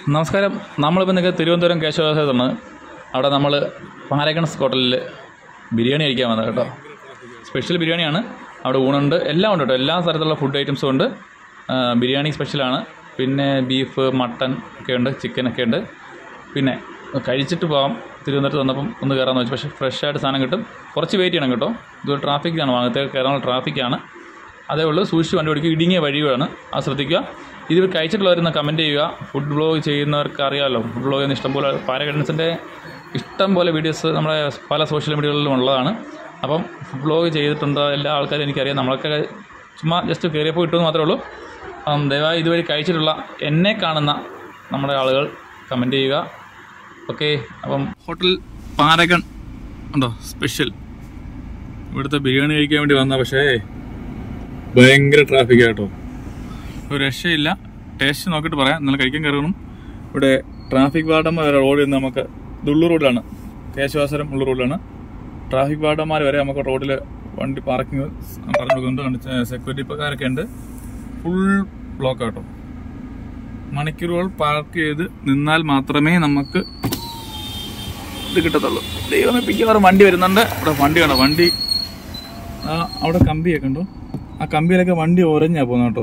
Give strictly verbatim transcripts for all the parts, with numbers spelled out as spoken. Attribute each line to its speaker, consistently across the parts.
Speaker 1: നമസ്കാരം. നമ്മളിപ്പോൾ നിങ്ങൾക്ക് തിരുവനന്തപുരം കേശവദാസത്താണ്. അവിടെ നമ്മൾ പാരഗൺസ് ഹോട്ടലിൽ ബിരിയാണി കഴിക്കാൻ വന്നത് കേട്ടോ. സ്പെഷ്യൽ ബിരിയാണിയാണ്. അവിടെ ഊണുണ്ട്, എല്ലാം ഉണ്ട് കേട്ടോ. എല്ലാ തരത്തിലുള്ള ഫുഡ് ഐറ്റംസും ഉണ്ട്. ബിരിയാണി സ്പെഷ്യലാണ്. പിന്നെ ബീഫ്, മട്ടൻ ഒക്കെ ഉണ്ട്, ചിക്കനൊക്കെ ഉണ്ട്. പിന്നെ കഴിച്ചിട്ട് പോകാം. തിരുവനന്തപുരത്ത് വന്നപ്പം ഒന്ന് കയറാമെന്ന് വെച്ചു. പക്ഷേ ഫ്രഷ് ആയിട്ട് സാധനം കിട്ടും. കുറച്ച് വെയിറ്റ് ചെയ്യണം കേട്ടോ. ഇത് ട്രാഫിക്കാണ്, ഭാഗത്തേക്ക് കയറാനുള്ള ട്രാഫിക്കാണ്. അതേ ഉള്ളൂ. സൂക്ഷിച്ച് വണ്ടി ഓടിക്കുക. ഇടുങ്ങിയ വഴിയാണ്, അത് ശ്രദ്ധിക്കുക. ഇത് കഴിച്ചിട്ടുള്ളവരൊന്ന് കമൻറ്റ് ചെയ്യുക. ഫുഡ് വ്ളോഗ് ചെയ്യുന്നവർക്ക് അറിയാമല്ലോ, ഫുഡ് വ്ളോഗ് എന്ന് ഇഷ്ടംപോലെ പാരഗൺസിൻ്റെ ഇഷ്ടം പോലെ വീഡിയോസ് നമ്മുടെ പല സോഷ്യൽ മീഡിയകളിലും ഉള്ളതാണ്. അപ്പം ഫുഡ് വ്ളോഗ് ചെയ്തിട്ടുണ്ടോ എല്ലാ ആൾക്കാരും എനിക്കറിയാം. നമ്മളൊക്കെ ചുമ്മാ ജസ്റ്റ് കയറിയപ്പോൾ കിട്ടുമെന്ന് മാത്രമേ ഉള്ളൂ. ദയവായി ഇതുവഴി കഴിച്ചിട്ടുള്ള എന്നെ കാണുന്ന നമ്മുടെ ആളുകൾ കമൻറ്റ് ചെയ്യുക. ഓക്കെ. അപ്പം ഹോട്ടൽ പാരഗൺ ഉണ്ടോ സ്പെഷ്യൽ. ഇവിടുത്തെ ബിരിയാണി കഴിക്കാൻ വേണ്ടി വന്നാൽ പക്ഷേ ഭയങ്കര ട്രാഫിക് ആട്ടോ. ഒരു രക്ഷയില്ല. ടേസ്റ്റ് നോക്കിയിട്ട് പറയാം. എന്നാലും കഴിക്കാൻ കയറണം. ഇവിടെ ട്രാഫിക് വാർഡന്മാർ വരെ റോഡിൽ നിന്ന് നമുക്ക് ഇത് ഉള്ളു റോഡിലാണ്, കേശവാസരം ഉള്ളു റോഡിലാണ്. ട്രാഫിക് വാർഡന്മാർ വരെ നമുക്ക് റോഡിൽ വണ്ടി പാർക്കിങ് പറഞ്ഞു കൊടുക്കുന്നുണ്ട്. സെക്യൂരിറ്റിക്കാരൊക്കെ ഉണ്ട്. ഫുൾ ബ്ലോക്ക് ആട്ടോ. മണിക്കൂറുകൾ പാർക്ക് ചെയ്ത് നിന്നാൽ മാത്രമേ നമുക്ക് ഇത് കിട്ടത്തുള്ളൂ. ദൈവമേ, പിക്കാറ് വണ്ടി വരുന്നുണ്ട്. ഇവിടെ വണ്ടി വേണം. വണ്ടി അവിടെ കമ്പിയൊക്കെ ഉണ്ടോ? ആ കമ്പിയിലൊക്കെ വണ്ടി ഒരഞ്ഞാ പോകുന്ന കേട്ടോ.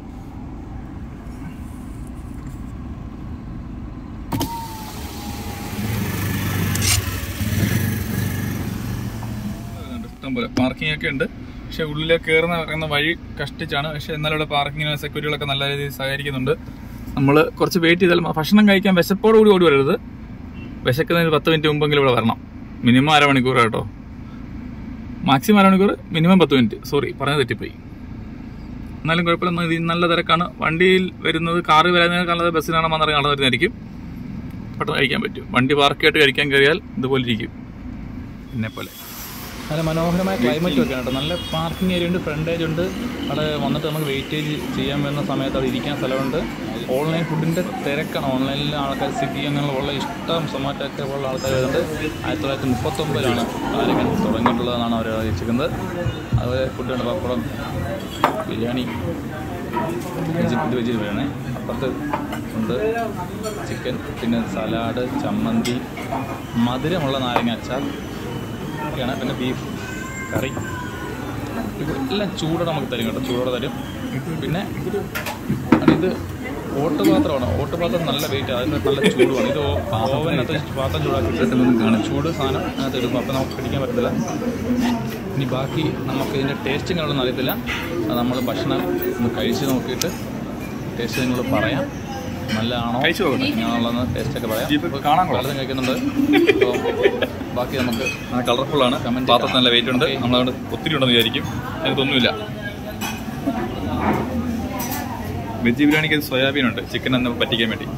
Speaker 1: ഇഷ്ടംപോലെ പാർക്കിംഗ് ഒക്കെ ഉണ്ട്. പക്ഷെ ഉള്ളിലേക്ക് കയറുന്ന പറയുന്ന വഴി കഷ്ടിച്ചാണ്. പക്ഷെ എന്നാലും ഇവിടെ പാർക്കിങ്ങിന് സെക്യൂരിറ്റികളൊക്കെ നല്ല രീതിയിൽ സഹകരിക്കുന്നുണ്ട്. നമ്മൾ കുറച്ച് വെയിറ്റ് ചെയ്താൽ ഭക്ഷണം കഴിക്കാൻ വിശപ്പോട് കൂടി ഓടി വരരുത്. വിശക്കുന്നതിന് പത്ത് മിനിറ്റ് മുമ്പെങ്കിലും ഇവിടെ വരണം. മിനിമം അരമണിക്കൂർ കേട്ടോ. മാക്സിമം അരമണിക്കൂർ, മിനിമം പത്ത് മിനിറ്റ്. സോറി, പറഞ്ഞത് തെറ്റിപ്പോയി. എന്നാലും കുഴപ്പമില്ല. ഇത് നല്ല തിരക്കാണ്. വണ്ടിയിൽ വരുന്നത് കാറ് വരുന്നതിനേക്കാളുള്ളത് ബസ്സിനാണ് വന്നിറങ്ങി ആൾ വരുന്നതായിരിക്കും. പെട്ടെന്ന് കഴിക്കാൻ പറ്റും. വണ്ടി പാർക്ക് ചെയ്തിട്ട് കഴിക്കാൻ കയറിയാൽ ഇതുപോലെ ഇരിക്കും. എന്നെ പോലെ നല്ല മനോഹരമായ ക്ലൈമറ്റും ഒക്കെ കേട്ടോ. നല്ല പാർക്കിംഗ് ഏരിയ ഉണ്ട്, ഫ്രണ്ടേജ് ഉണ്ട്. അവിടെ വന്നിട്ട് നമുക്ക് വെയിറ്റേജ് ചെയ്യാൻ വരുന്ന സമയത്ത് അവിടെ ഇരിക്കാൻ സ്ഥലമുണ്ട്. ഓൺലൈൻ ഫുഡിൻ്റെ തിരക്കാണ്. ഓൺലൈനിൽ ആൾക്കാർ സ്വിഗ്ഗി അങ്ങനെയുള്ള ഇഷ്ടം സൊമാറ്റോ ഒക്കെ ഉള്ള ആൾക്കാർ വരുന്നുണ്ട്. ആയിരത്തി തൊള്ളായിരത്തി മുപ്പത്തൊമ്പതിലാണ് പാരഗൺ തുടങ്ങിയിട്ടുള്ളതെന്നാണ് അവർ അറിയിച്ചിരിക്കുന്നത്. അതുപോലെ ഫുഡുണ്ട്, പപ്പടം, ബിരിയാണി, വെജ് ഇത് വെജ് ബിരിയാണി, അപ്പുറത്ത് ഉണ്ട് ചിക്കൻ, പിന്നെ സലാഡ്, ചമ്മന്തി, മധുരമുള്ള നാരങ്ങ അച്ചാർ ഒക്കെയാണ്. പിന്നെ ബീഫ് കറി എല്ലാം ചൂടോടെ നമുക്ക് തരും കേട്ടോ. ചൂടോടെ തരും. പിന്നെ ഇത് ഓട്ടുപാത്രമാണ്. ഓട്ടുപാത്രം നല്ല വെയിറ്റ്, അതിന് നല്ല ചൂടുമാണ്. ഇത് ഓവനകത്ത് പാത്രം ചൂടാക്കിയിട്ട് കാണും. ചൂട് സാധനം അതിനകത്ത് ഇടുമ്പോൾ അപ്പം നമുക്ക് പിടിക്കാൻ പറ്റത്തില്ല. ഇനി ബാക്കി നമുക്ക് ഇതിൻ്റെ ടേസ്റ്റ് എങ്ങനെയുള്ളതെന്ന് അറിയത്തില്ല. അത് നമ്മൾ ഭക്ഷണം ഒന്ന് കഴിച്ച് നോക്കിയിട്ട് ടേസ്റ്റ് നിങ്ങൾ പറയാം. നല്ലതാണോ ഞാനുള്ളതെന്ന് ടേസ്റ്റൊക്കെ പറയാം. കാണാൻ വളരെ കഴിക്കുന്നുണ്ട്. അപ്പോൾ ബാക്കി നമുക്ക് കളർഫുള്ളാണ്. കമൻറ്റ് പാത്രത്തിൽ നല്ല വെയിറ്റ് ഉണ്ട്. നമ്മളതുകൊണ്ട് ഒത്തിരി ഉണ്ടെന്ന് വിചാരിക്കും. അതിനൊന്നുമില്ല. വെജ് ബിരിയാണിക്ക് സോയാബീൻ ഉണ്ട്, ചിക്കൻ എന്ന് പറ്റിക്കാൻ വേണ്ടി.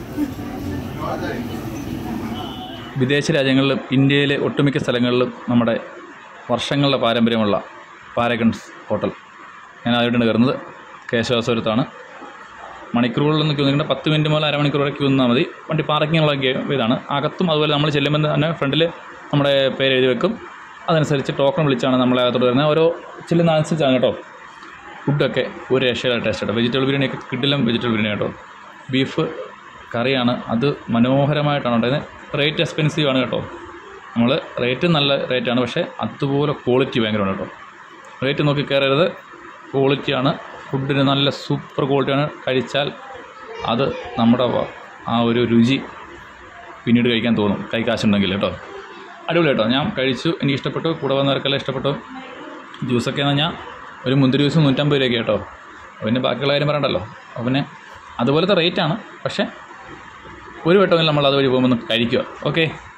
Speaker 1: വിദേശ രാജ്യങ്ങളിലും ഇന്ത്യയിലെ ഒട്ടുമിക്ക സ്ഥലങ്ങളിലും നമ്മുടെ വർഷങ്ങളുടെ പാരമ്പര്യമുള്ള പാരഗൺസ് ഹോട്ടൽ. ഞാൻ ആദ്യമായിട്ടാണ് കയറുന്നത്. കേശവാസപുരത്താണ്. മണിക്കൂറുകളിലൊന്നും ക്യൂ നിൽക്കേണ്ട. പത്ത് മിനിറ്റ് മുതൽ അരമണിക്കൂർ വരെ ക്യൂ നിന്നാൽ മതി. വണ്ടി പാർക്കിങ്ങുള്ള ഇതാണ്. അകത്തും അതുപോലെ നമ്മൾ ചെല്ലുമ്പോൾ തന്നെ ഫ്രണ്ടിൽ നമ്മുടെ പേര് എഴുതി വെക്കും. അതനുസരിച്ച് ടോക്കൺ വിളിച്ചാണ് നമ്മളെ അകത്തോട്ട് വരുന്നത്. ഓരോ ചെല്ലുന്ന അനുസരിച്ചാണ് കേട്ടോ. ഫുഡൊക്കെ ഒരു രക്ഷയുടെ ടേസ്റ്റ് കേട്ടോ. വെജിറ്റബിൾ ബിരിയാണിയൊക്കെ കിട്ടില്ല. വെജിറ്റബിൾ ബിരിയാണി കേട്ടോ. ബീഫ് കറിയാണ്, അത് മനോഹരമായിട്ടാണ് ഉണ്ടായിരുന്നത്. റേറ്റ് എക്സ്പെൻസീവ് ആണ് കേട്ടോ. നമ്മൾ റേറ്റ് നല്ല റേറ്റാണ്, പക്ഷേ അതുപോലെ ക്വാളിറ്റി ഭയങ്കരമാണ് കേട്ടോ. റേറ്റ് നോക്കി കയറരുത്, ക്വാളിറ്റിയാണ്. ഫുഡിന് നല്ല സൂപ്പർ ക്വാളിറ്റിയാണ്. കഴിച്ചാൽ അത് നമ്മുടെ ആ ഒരു രുചി പിന്നീട് കഴിക്കാൻ തോന്നും, കൈ കാശുണ്ടെങ്കിൽ കേട്ടോ. അടിപൊളി കേട്ടോ. ഞാൻ കഴിച്ചു, എനിക്ക് ഇഷ്ടപ്പെട്ടു. കൂടെ വന്നവർക്കെല്ലാം ഇഷ്ടപ്പെട്ടു. ജ്യൂസൊക്കെ എന്ന് പറഞ്ഞാൽ ഒരു മുന്തിരി ജ്യൂസ് നൂറ്റമ്പത് രൂപയ്ക്ക് കേട്ടോ. പിന്നെ ബാക്കിയുള്ള കാര്യം പറയണ്ടല്ലോ. അപ്പോൾ പിന്നെ അതുപോലത്തെ റേറ്റാണ്. പക്ഷേ ഒരു വട്ടമെങ്കിലും നമ്മൾ അതുവഴി പോകുമ്പോൾ ഒന്ന് കഴിക്കുക. ഓക്കെ.